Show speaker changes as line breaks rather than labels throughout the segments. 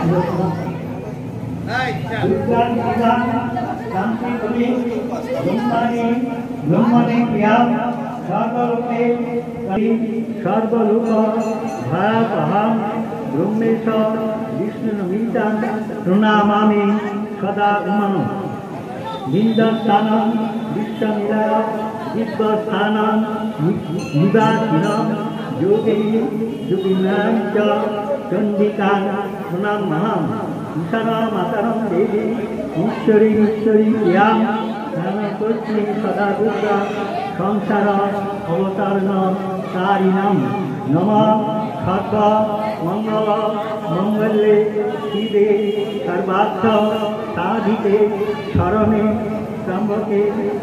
सर्वलोक भयापहं ब्रह्मेश विष्णुमितं प्रणमामि सदा उमं निन्दस्थानं विश्वनिलय विश्वस्थानं निवासिनं योगी योगिनां च चण्डिकां प्रणमामि ईशाना मातरं देवी ईश्वरी यां ध्यानकोस्मि सदा दुर्गा संसार अवतारण कारिणां नमः सर्व मंगल मंगल्ये शिवे सर्वार्थ साधिके शरणे त्र्यंबके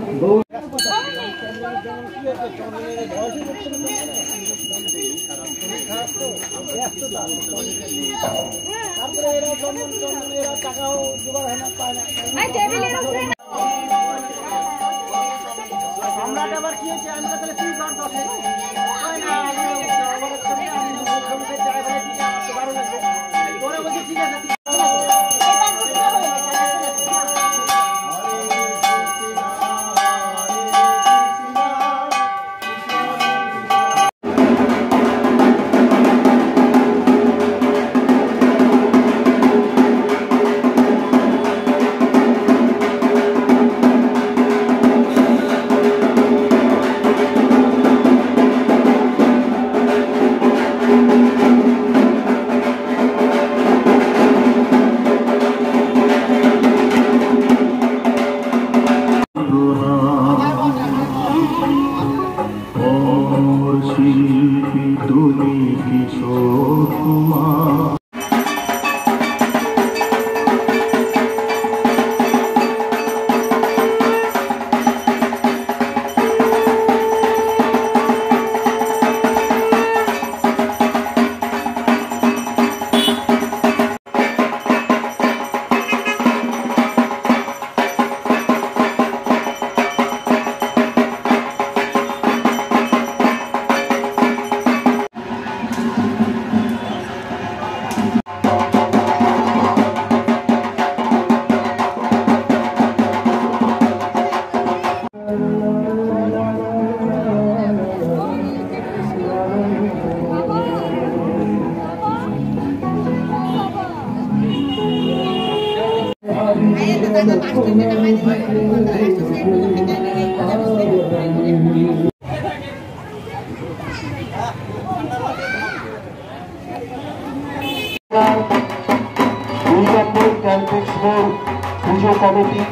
পুজো কমিটি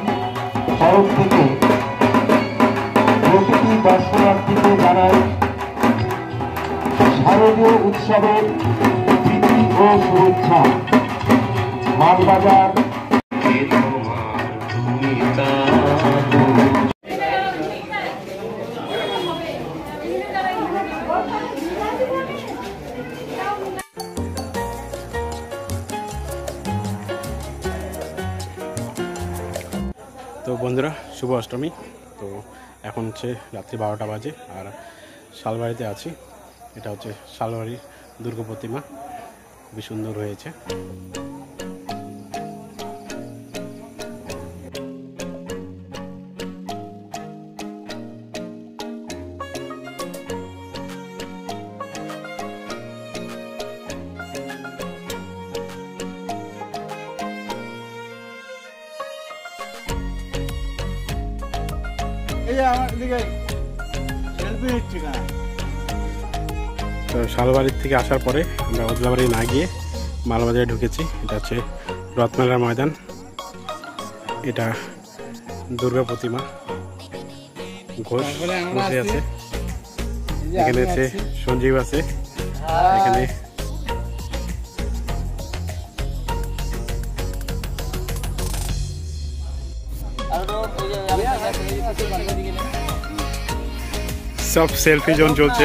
তরফ থেকে প্রতিটি দর্শনার্থীকে জানাই শারদীয় উৎসবের প্রীতি ও শুভেচ্ছা। মানবাজার
তো বন্ধুরা শুভ অষ্টমী। তো এখন হচ্ছে রাত্রি 12টা বাজে আর শালবাড়িতে আছি। এটা হচ্ছে শালবাড়ির দুর্গা প্রতিমা, খুবই সুন্দর হয়েছে। তো শালবাড়ির থেকে আসার পরে আমরা ওদলাবাড়ি না গিয়ে মালবাজারে ঢুকেছি। এটা হচ্ছে রথমেলার ময়দান। এটা দুর্গা প্রতিমা ঘোষ বসে আছে। এখানে আছে সঞ্জীব আছে। এখানে সব সেলফি জোন চলছে।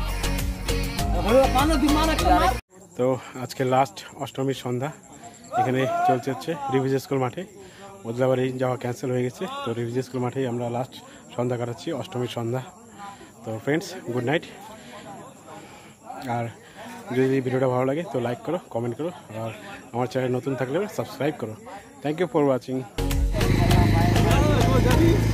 তো আজকে লাস্ট অষ্টমীর সন্ধ্যা এখানে চলছে হচ্ছে রিভিজ স্কুল মাঠে। ওদলাবাড়ি যাওয়া ক্যান্সেল হয়ে গেছে, তো রিভিজ স্কুল মাঠেই আমরা লাস্ট সন্ধ্যা কাটাচ্ছি, অষ্টমীর সন্ধ্যা। তো ফ্রেন্ডস, গুড নাইট। আর যদি ভিডিওটা ভালো লাগে তো লাইক করো, কমেন্ট করো, আর আমার চ্যানেল নতুন থাকলে সাবস্ক্রাইব করো। Thank you for watching.